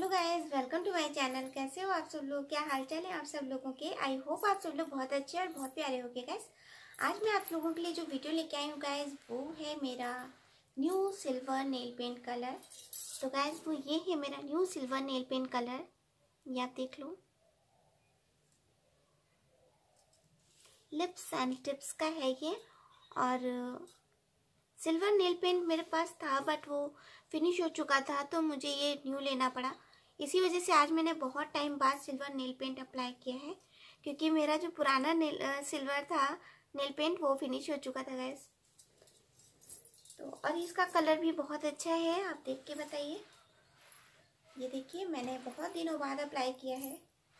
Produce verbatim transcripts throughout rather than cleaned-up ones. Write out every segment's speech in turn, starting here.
Guys, welcome to my channel. कैसे हो आप सब लोग? क्या हाल चाल है आप सब लोगों के? आई होप आप सब लोग बहुत अच्छे और बहुत प्यारे होंगे गाइस। आज मैं आप लोगों के लिए जो वीडियो लेके आई हूँ गाइस, वो है मेरा new silver nail paint colour. तो गाइस वो ये है मेरा new silver nail paint colour, ये आप देख लो। लिप्स एंड टिप्स का है ये। और सिल्वर नेल पेंट मेरे पास था बट वो फिनिश हो चुका था, तो मुझे ये न्यू लेना पड़ा। इसी वजह से आज मैंने बहुत टाइम बाद सिल्वर नेल पेंट अप्लाई किया है, क्योंकि मेरा जो पुराना नेल सिल्वर था नेल पेंट वो फिनिश हो चुका था गैस। तो और इसका कलर भी बहुत अच्छा है, आप देख के बताइए। ये देखिए, मैंने बहुत दिनों बाद अप्लाई किया है।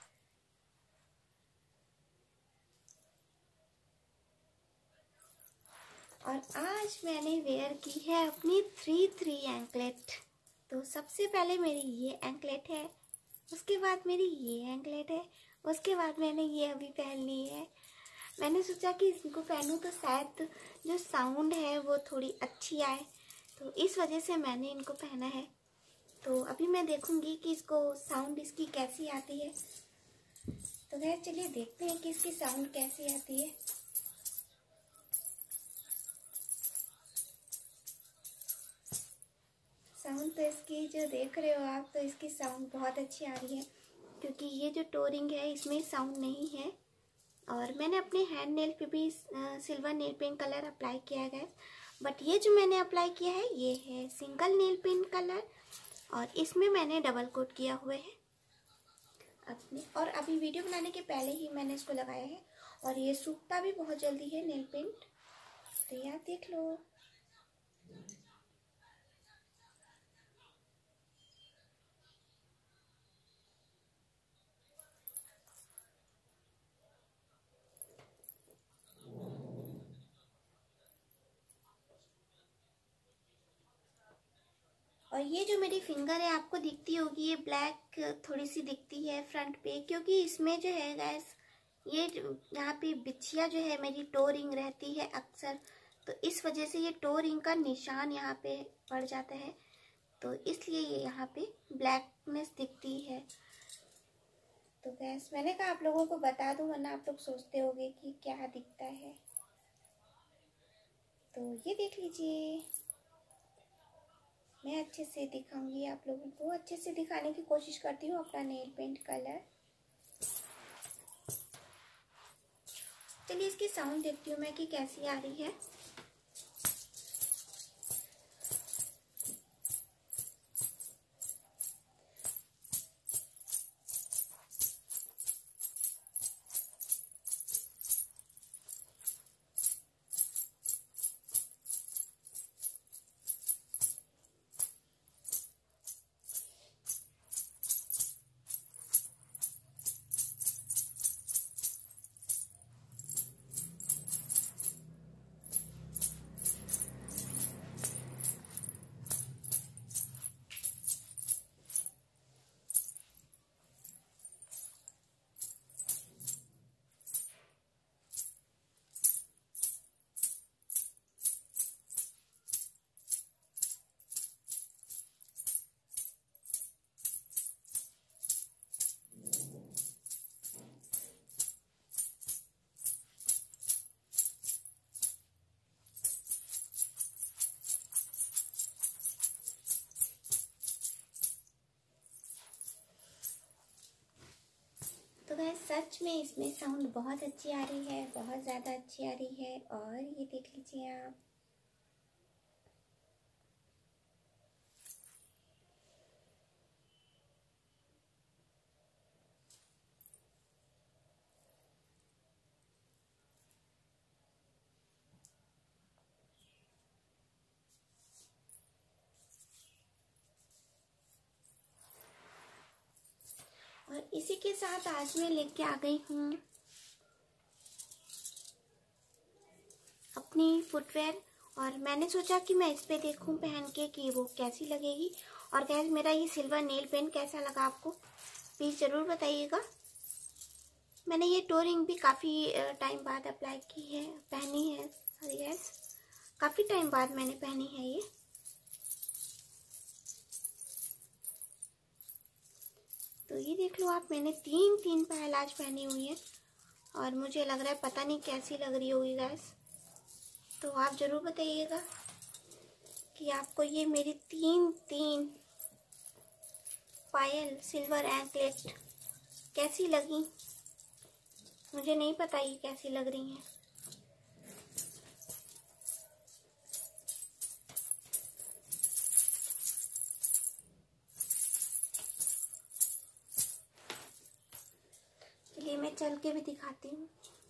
और आज मैंने वेयर की है अपनी थ्री थ्री एंकलेट। तो सबसे पहले मेरी ये एंकलेट है, उसके बाद मेरी ये एंकलेट है, उसके बाद मैंने ये अभी पहन ली है। मैंने सोचा कि इसको पहनूं तो शायद जो साउंड है वो थोड़ी अच्छी आए, तो इस वजह से मैंने इनको पहना है। तो अभी मैं देखूंगी कि इसको साउंड इसकी कैसी आती है। तो खैर चलिए देखते हैं कि इसकी साउंड कैसी आती है। साउंड तो इसकी जो देख रहे हो आप, तो इसकी साउंड बहुत अच्छी आ रही है, क्योंकि ये जो टोरिंग है इसमें साउंड नहीं है। और मैंने अपने हैंड नेल पे भी silver nail paint colour apply किया है, बट ये जो मैंने अप्लाई किया है ये है सिंगल नेल पेंट कलर, और इसमें मैंने डबल कोट किया हुआ है अपने। और अभी वीडियो बनाने के पहले ही मैंने इसको लगाया है, और ये सूखता भी बहुत जल्दी है नेल पेंट। तो यार देख लो। और ये जो मेरी फिंगर है आपको दिखती होगी, ये ब्लैक थोड़ी सी दिखती है फ्रंट पे, क्योंकि इसमें जो है गैस ये यहाँ पे बिछिया जो है मेरी टो रिंग रहती है अक्सर, तो इस वजह से ये टो रिंग का निशान यहाँ पे पड़ जाता है, तो इसलिए ये यहाँ पे ब्लैकनेस दिखती है। तो गैस मैंने कहा आप लोगों को बता दूं, वरना आप लोग सोचते होंगे कि क्या दिखता है। तो ये देख लीजिए, मैं अच्छे से दिखाऊंगी आप लोगों को, अच्छे से दिखाने की कोशिश करती हूँ अपना नेल पेंट कलर। चलिए इसकी साउंड देखती हूँ मैं कि कैसी आ रही है। सच में इसमें साउंड बहुत अच्छी आ रही है, बहुत ज़्यादा अच्छी आ रही है। और ये देख लीजिए आप, और इसी के साथ आज मैं लेके आ गई हूँ अपनी फुटवेयर। और मैंने सोचा कि मैं इस पे देखूं पहन के कि वो कैसी लगेगी। और गैस मेरा ये सिल्वर नेल पेंट कैसा लगा आपको प्लीज़ ज़रूर बताइएगा। मैंने ये टोरिंग भी काफ़ी टाइम बाद अप्लाई की है, पहनी है। सॉरी गैस, काफ़ी टाइम बाद मैंने पहनी है ये। तो ये देख लो आप, मैंने तीन तीन पायल आज पहनी हुई है और मुझे लग रहा है पता नहीं कैसी लग रही होगी गाइस। तो आप ज़रूर बताइएगा कि आपको ये मेरी तीन तीन पायल सिल्वर एंकलेट कैसी लगी। मुझे नहीं पता ये कैसी लग रही हैं। चलिए मैं चल के भी दिखाती हूँ।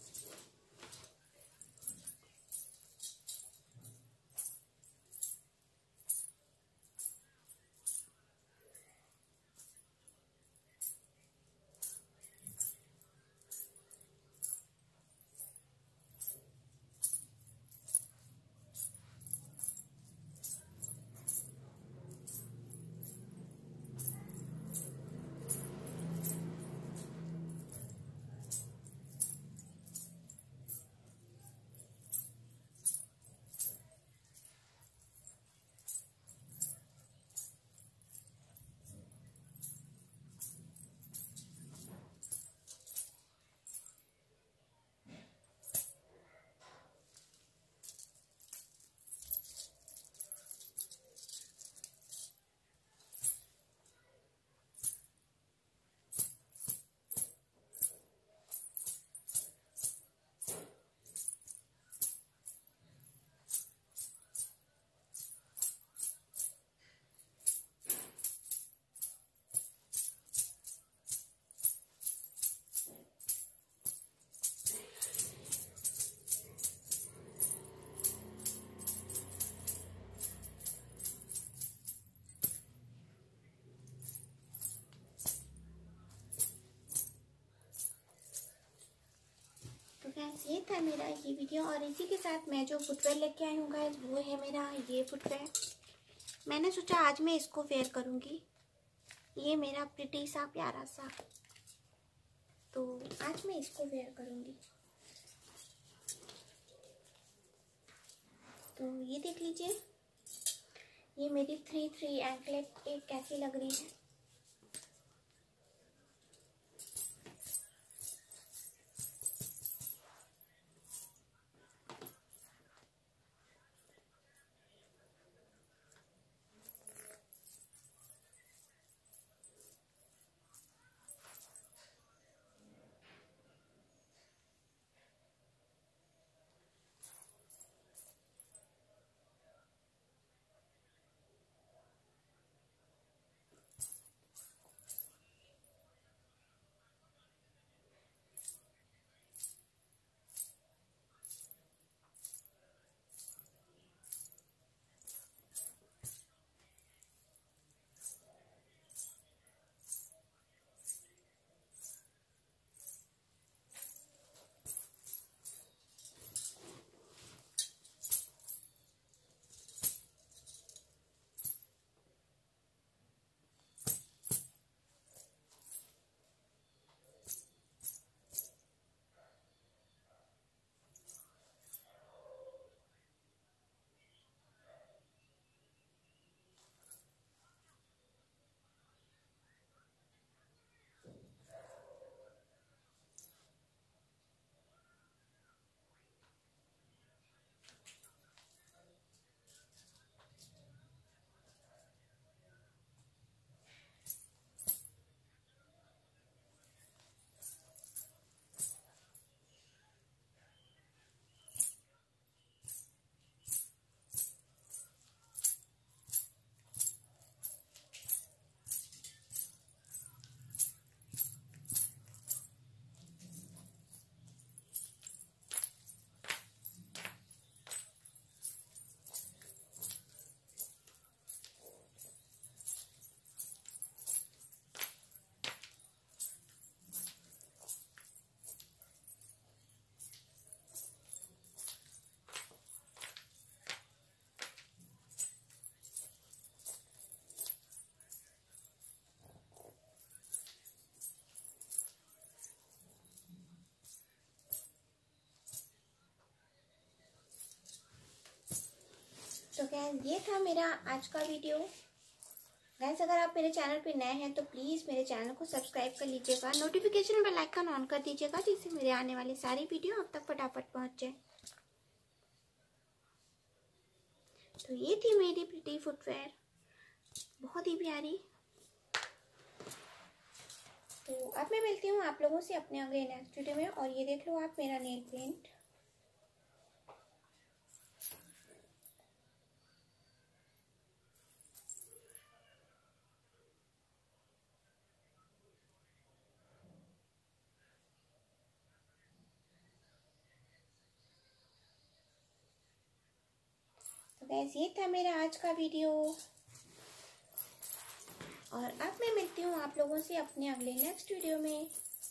गाइस ये था मेरा ये वीडियो और इसी के साथ मैं जो फुटवेयर लेके आई हूँ गाइस वो है मेरा ये फुटवेयर। मैंने सोचा आज मैं इसको वेयर करूँगी। ये मेरा प्रिटी सा प्यारा सा, तो आज मैं इसको वेयर करूँगी। तो ये देख लीजिए, ये मेरी थ्री थ्री एंकलेट एक कैसी लग रही है। तो गाइस ये था मेरा आज का वीडियो गाइस अगर आप मेरे चैनल पे नए हैं तो प्लीज़ मेरे चैनल को सब्सक्राइब कर लीजिएगा, नोटिफिकेशन बेल आइकन ऑन कर दीजिएगा, जिससे मेरे आने वाली सारी वीडियो आप तक फटाफट पहुंच जाए। तो ये थी मेरी प्रिटी फुटवेयर, बहुत ही प्यारी। तो अब मैं मिलती हूँ आप लोगों से अपने अगले नेक्स्ट वीडियो में। और ये देख लो आप मेरा नेल पेंट। तो गैस ये था मेरा आज का वीडियो, और अब मैं मिलती हूँ आप लोगों से अपने अगले नेक्स्ट वीडियो में।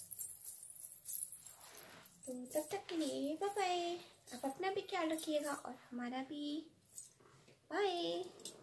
तो तब तक के लिए बाय बाय। आप अपना भी ख्याल रखिएगा और हमारा भी। बाय।